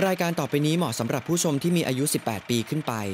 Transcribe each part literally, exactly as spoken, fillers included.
รายการต่อไปนี้เหมาะสำหรับผู้ชมที่มีอายุสิบแปดปีขึ้นไป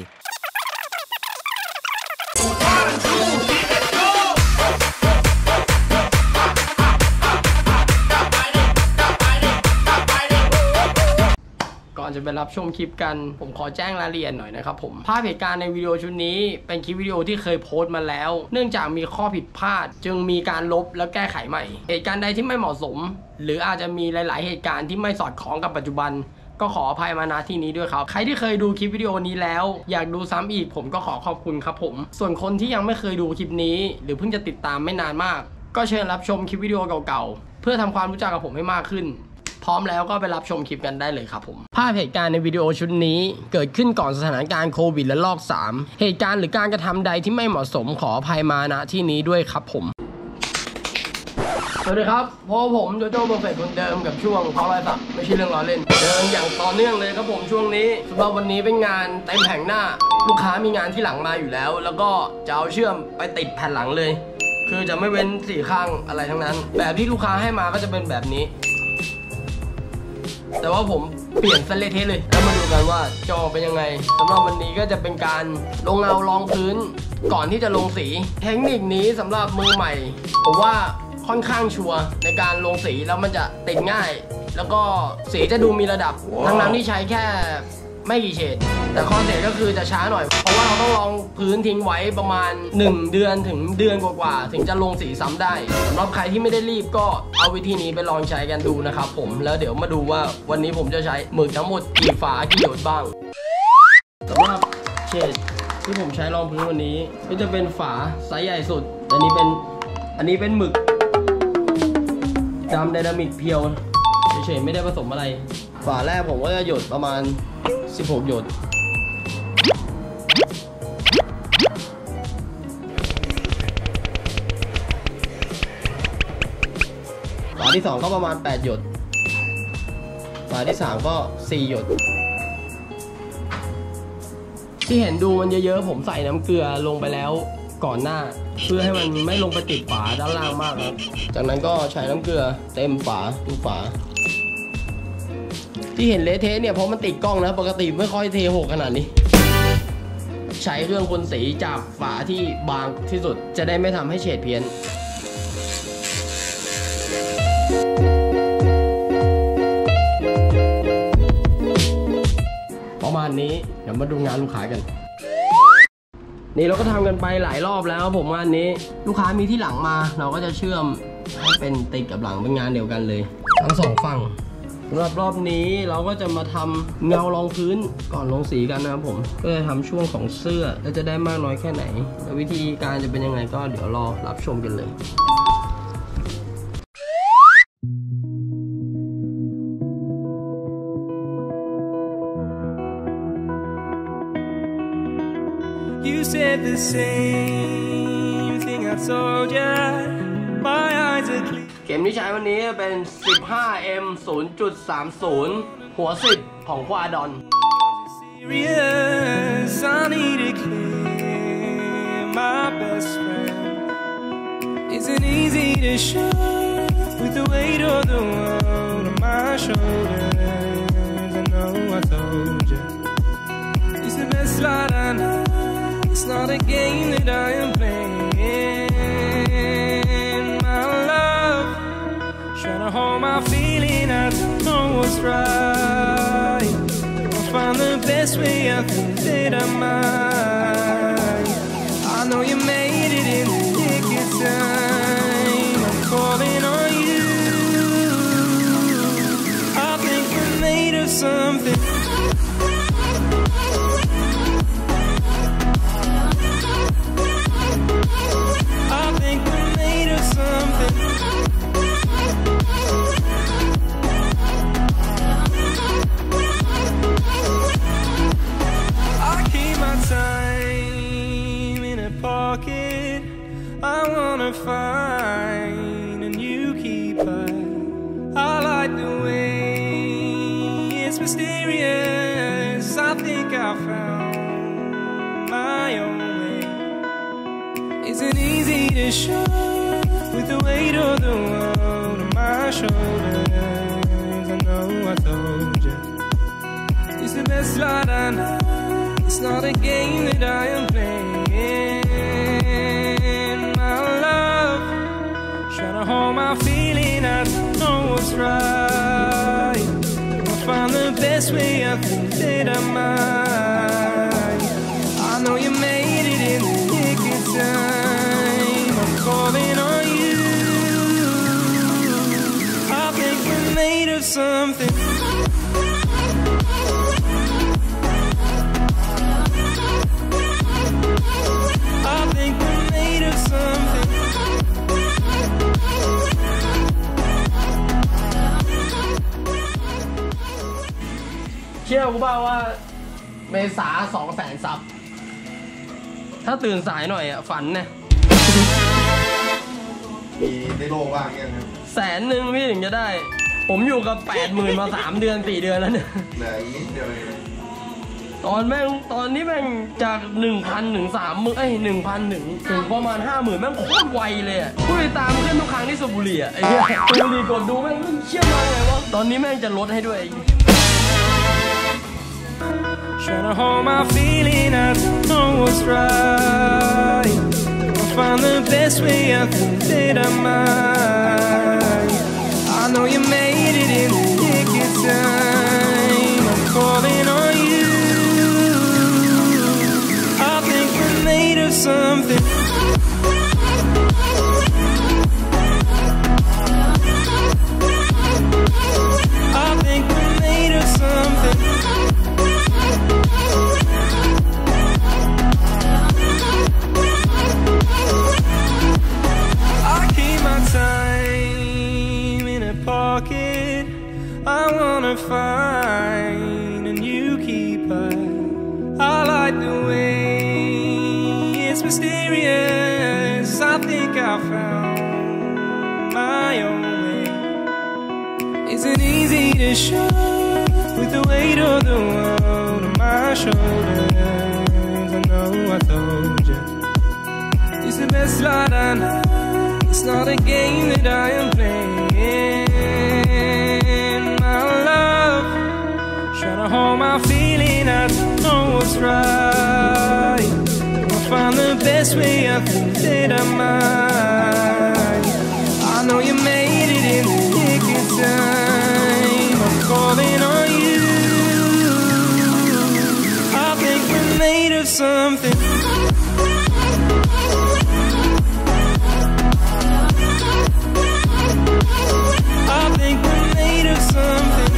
ก่อนจะไปรับชมคลิปกันผมขอแจ้งรายละเอียดหน่อยนะครับผมภาพเหตุการณ์ในวิดีโอชุดนี้เป็นคลิปวิดีโอที่เคยโพสต์มาแล้วเนื่องจากมีข้อผิดพลาดจึงมีการลบและแก้ไขใหม่เหตุการณ์ใดที่ไม่เหมาะสมหรืออาจจะมีหลายๆเหตุการณ์ที่ไม่สอดคล้องกับปัจจุบันก็ขออภัยมาณที่นี้ด้วยครับใครที่เคยดูคลิปวิดีโอนี้แล้วอยากดูซ้ำอีกผมก็ขอขอบคุณครับผมส่วนคนที่ยังไม่เคยดูคลิปนี้หรือเพิ่งจะติดตามไม่นานมากก็เชิญรับชมคลิปวิดีโอเก่าๆเพื่อทำความรู้จักกับผมให้มากขึ้นพร้อมแล้วก็ไปรับชมคลิปกันได้เลยครับผมภาพเหตุการณ์ในวิดีโอชุดนี้เกิดขึ้นก่อนสถานการณ์โควิดและรอบสามเหตุการณ์หรือการกระทำใดที่ไม่เหมาะสมขออภัยมาณที่นี้ด้วยครับผมสวัสดีครับพบผมโจโจ้เบอร์เฟกต์คนเดิมกับช่วงเพราะอะไรสักไม่ใช่เรื่องล้อเล่นเดินอย่างต่อเนื่องเลยครับผมช่วงนี้สำหรับวันนี้เป็นงานเต็มแผงหน้าลูกค้ามีงานที่หลังมาอยู่แล้วแล้วก็จะเอาเชื่อมไปติดแผ่นหลังเลยคือจะไม่เว้นสี่ข้างอะไรทั้งนั้นแบบที่ลูกค้าให้มาก็จะเป็นแบบนี้แต่ว่าผมเปลี่ยนสเลทเลยแล้วมาดูกันว่าจอเป็นยังไงสำหรับวันนี้ก็จะเป็นการลงเงารองพื้นก่อนที่จะลงสีเทคนิคนี้สำหรับมือใหม่ผมว่าค่อนข้างชัวร์ในการลงสีแล้วมันจะติดง่ายแล้วก็สีจะดูมีระดับ wow. ทั้งนั้นที่ใช้แค่ไม่กี่เฉดแต่ข้อเสียก็คือจะช้าหน่อยเพราะว่าเราต้องลองพื้นทิ้งไว้ประมาณหนึ่งเดือนถึงเดือนกว่าๆถึงจะลงสีซ้ำได้สำหรับใครที่ไม่ได้รีบก็เอาวิธีนี้ไปลองใช้กันดูนะครับผมแล้วเดี๋ยวมาดูว่าวันนี้ผมจะใช้หมึกทั้งหมดกี่ฝากี่หยดบ้างสำหรับเฉดที่ผมใช้รองพื้นวันนี้ก็จะเป็นฝาไซส์ใหญ่สุดอันนี้เป็นอันนี้เป็นหมึกดำไดนามิกเพียวเฉยๆไม่ได้ผสมอะไรฝาแรกผมก็จะหยดประมาณสิบหกหยดฝาที่สองก็ประมาณแปดหยดฝาที่สามก็สี่หยดที่เห็นดูมันเยอะๆผมใส่น้ำเกลือลงไปแล้วก่อนหน้าเพื่อให้มันไม่ลงไปติดฝาด้านล่างมากครับจากนั้นก็ใช้น้ำเกลือเต็มฝาทุกฝาที่เห็นเละเทะเนี่ยเพราะมันติดกล้องนะปกติไม่ค่อยเทหกขนาดนี้ใช้เครื่องพ่นสีจากฝาที่บางที่สุดจะได้ไม่ทำให้เฉดเพี้ยนประมาณนี้เดี๋ยวมาดูงานลูกค้ากันนี่เราก็ทำกันไปหลายรอบแล้วผมงานนี้ลูกค้ามีที่หลังมาเราก็จะเชื่อมให้เป็นติดกับหลังเป็นงานเดียวกันเลยทั้งสองฝั่งสำหรับรอบนี้เราก็จะมาทำเงารองพื้นก่อนลงสีกันนะครับผมก็จะทำช่วงของเสื้อแล้วจะได้มากน้อยแค่ไหนและวิธีการจะเป็นยังไงก็เดี๋ยวรอรับชมกันเลย You said the same thing I told ya. My eyes are clear. เข็มที่ใช้วันนี้เป็น สิบห้าเอ็ม ศูนย์จุดสามศูนย์ หัวสิบของควาดอน Serious, I need to clear my best friend. Isn't easy to show with the weight of the world on my shoulders. I know I told you. It's the best light I know.It's not a game that I am playing. My love, trying to hold my feeling. I don't know what's right. I'll find the best way. I think that I might. I know you made it in the nick of time. I'm calling on you. I think we're made of something.I wanna find a new keeper. I like the way it's mysterious. I think I found my own way. Isn't easy to show with the weight of the world on my shoulders. I know I told you It's the best lot I know. It's not a game that I am playing. My love, trying to hold my feeling. I don't know what's right. I'll find the best way. I think that I might. I know you made it in the nick of time. I'm calling on you. I think we're made of something. I think we're made of something. เชื่อกูเปล่าว่าเมษาสองแสนซับถ้าตื่นสายหน่อยอ่ะฝันเนี่ยมีในโลกว่างยังครับแสนหนึ่งพี่ถึงจะได้ผมอยู่กับแปดหมื่นมาสามเดือนสี่เดือนแล้วเนี่ยเหลืออีกเดียวเองตอนแม่งตอนนี้แม่งจากหนึ่งพันถึงสามหมื่นเอ้ยหนึ่งพันถึงถึงประมาณห้าหมื่นแม่งโคตรไวเลยอ่ะผู้ติดตามขึ้นทุกครั้งที่สูบบุหรี่อ่ะไอ้เหี้ยสูบบุหรี่กดดูแม่งเชี่ยมากเลยวะตอนนี้แม่งจะลดให้ด้วย Trying to hold my feeling, I don't know what's right. I'll find the best way, I think that I might. I know you made it in the nick of time. I'm calling on you. I think we're made of something. I think we're made of something. Time in a pocket, I wanna find a new keeper. I like the way it's mysterious. I think I found my own way. Isn't easy to show with the weight of the world on my shoulders. I know I told you it's the best lot I know. It's not a game that I am playing. My love, trying to hold my feeling. I don't know what's right. I'll find the best way. I think that I might. I know you made it in the nick of time. I'm calling on you. I think we're made of something. I think we're made of something.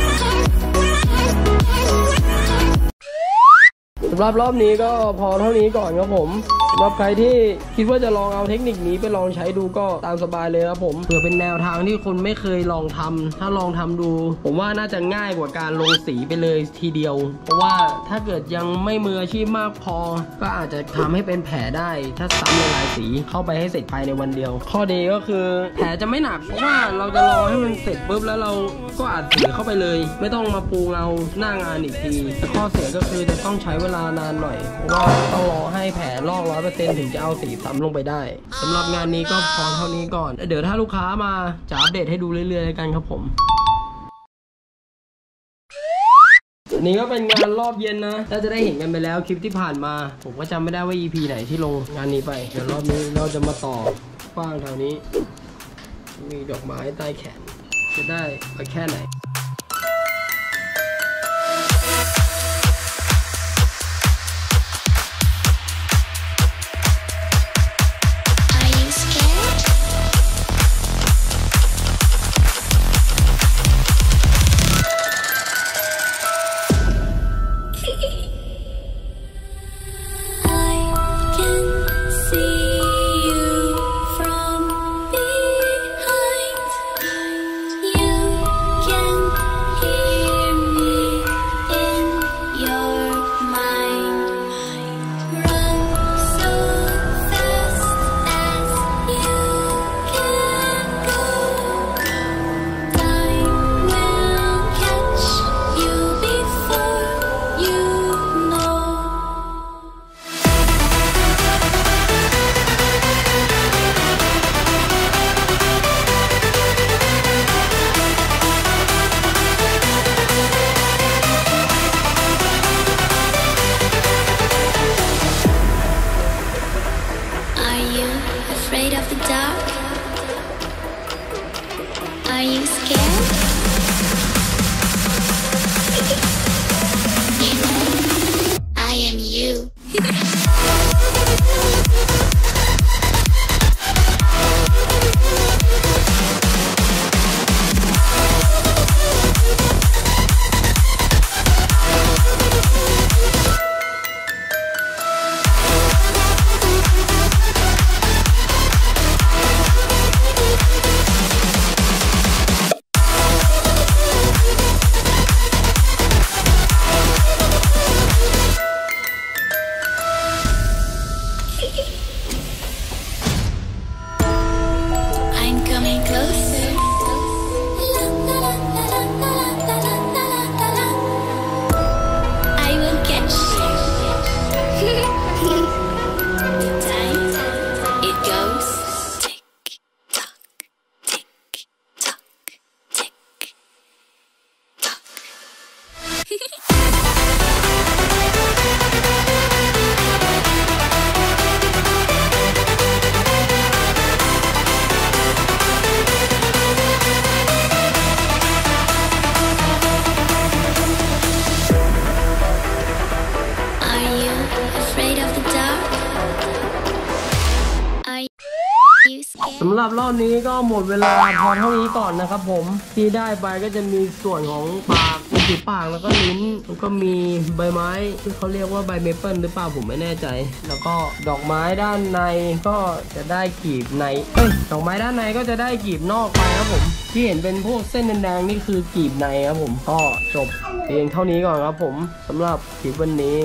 สำหรับรอบนี้ก็พอเท่านี้ก่อนครับผมสำหรับใครที่คิดว่าจะลองเอาเทคนิคนี้ไปลองใช้ดูก็ตามสบายเลยครับผมเผื่อเป็นแนวทางที่คนไม่เคยลองทำถ้าลองทำดูผมว่าน่าจะง่ายกว่าการลงสีไปเลยทีเดียวเพราะว่าถ้าเกิดยังไม่มืออาชีพมากพอก็อาจจะทำให้เป็นแผลได้ถ้าซ้ำละลายสีเข้าไปให้เสร็จภายในวันเดียวข้อดีก็คือแผลจะไม่หนักเพราะว่าเราจะรอให้มันเสร็จปุ๊บแล้วเราก็อัดสีเข้าไปเลยไม่ต้องมาปูเงาหน้างานอีกทีแต่ข้อเสียก็คือจะต้องใช้เวลานานหน่อยเพราะว่าต้องรอให้แผลลอก ร้อยเปอร์เซ็นต์ ถึงจะเอาสีซ้ำลงไปได้สำหรับงานนี้ก็พอเท่านี้ก่อนเดี๋ยวถ้าลูกค้ามาจะอัปเดตให้ดูเรื่อยๆกันครับผมอันนี้ก็เป็นงานรอบเย็นนะน่าจะได้เห็นกันไปแล้วคลิปที่ผ่านมาผมก็จำไม่ได้ว่า อี พี ไหนที่ลงงานนี้ไปเดี๋ยวรอบนี้เราจะมาต่อฟ้างแถวนี้มีดอกไม้ใต้แขนจะได้ไปแค่ไหน Can Are you scared? I am you. I'm coming closer. I will catch you. Time it goes tick tock, tick tock, tick tock. Are you afraid of the dark? Are you scared? สำหรับรอบนี้ก็หมดเวลาพอเท่านี้ก่อนนะครับผมที่ได้ไปก็จะมีส่วนของปากมีปากแล้วก็ลิ้นแล้วก็มีใบไม้ที่เขาเรียกว่าใบเมเปิลหรือเปล่าผมไม่แน่ใจแล้วก็ดอกไม้ด้านในก็จะได้กีบในเอ้ยดอกไม้ด้านในก็จะได้กีบนอกไปครับผมที่เห็นเป็นพวกเส้นแดงๆนี่คือกีบในครับผมก็จบเพียงเท่านี้ก่อนครับผมสำหรับคลิปวันนี้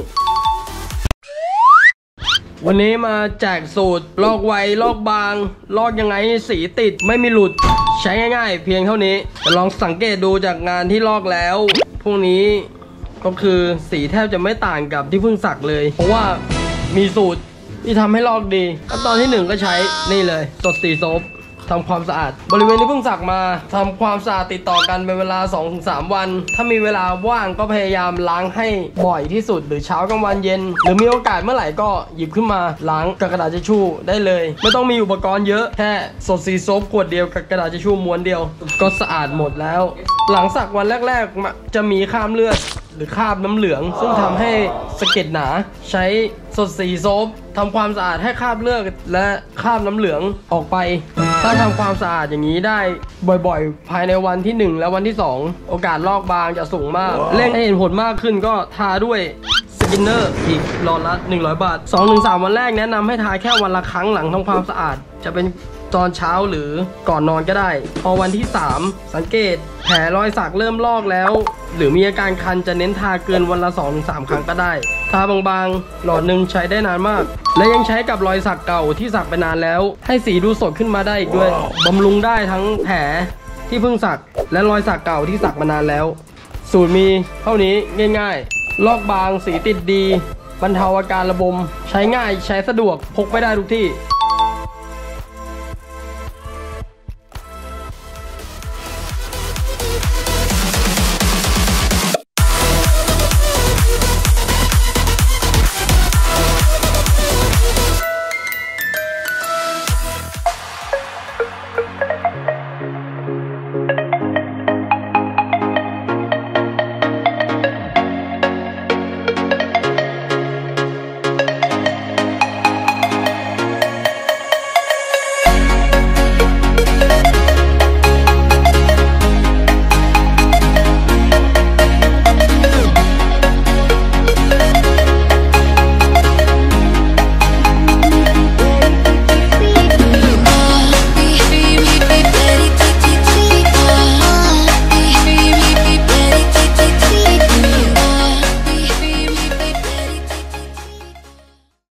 วันนี้มาแจกสูตรลอกไวลอกบางลอกยังไงให้สีติดไม่มีหลุดใช้ง่ายๆเพียงเท่านี้แต่ลองสังเกตดูจากงานที่ลอกแล้วพวกนี้ก็คือสีแทบจะไม่ต่างกับที่เพิ่งสักเลยเพราะว่ามีสูตรที่ทำให้ลอกดีขั้นตอนที่หนึ่งก็ใช้นี่เลยสดสีโซฟทำความสะอาดบริเวณที่เพิ่งสักมาทำความสะอาดติดต่อกันเป็นเวลา สองถึงสาม วันถ้ามีเวลาว่างก็พยายามล้างให้บ่อยที่สุดหรือเช้ากลางวันเย็นหรือมีโอกาสเมื่อไหร่ก็หยิบขึ้นมาล้างกับกระดาษทิชชู่ได้เลยไม่ต้องมีอุปกรณ์เยอะแค่สดสีโซฟขวดเดียวกับกระดาษทิชชู่ม้วนเดียวก็สะอาดหมดแล้วหลังสักวันแรกๆจะมีคราบเลือดหรือคราบน้ำเหลืองซึ่งทำให้สะเก็ดหนาใช้สดสีโซฟทำความสะอาดให้คราบเลือดและคราบน้ำเหลืองออกไปถ้าทำความสะอาดอย่างนี้ได้บ่อยๆภายในวันที่หนึ่งและวันที่สองโอกาสลอกบางจะสูงมากเร่งให้เห็นผลมากขึ้นก็ทาด้วยสกินเนอร์อีกหลอดละหนึ่งร้อยบาท สองถึงสาม วันแรกแนะนำให้ทาแค่วันละครั้งหลังทำความสะอาดจะเป็นตอนเช้าหรือก่อนนอนก็ได้พอวันที่สามสังเกตแผลรอยสักเริ่มลอกแล้วหรือมีอาการคันจะเน้นทาเกินวันละ สองถึงสาม ครั้งก็ได้ทาบางๆหลอดหนึ่งใช้ได้นานมากและยังใช้กับรอยสักเก่าที่สักไปนานแล้วให้สีดูสดขึ้นมาได้อีกด้วยบำรุงได้ทั้งแผลที่เพิ่งสักและรอยสักเก่าที่สักมานานแล้วสูตรมีเท่านี้ง่ายๆลอกบางสีติดดีบรรเทาอาการระบมใช้ง่ายใช้สะดวกพกไปได้ทุกที่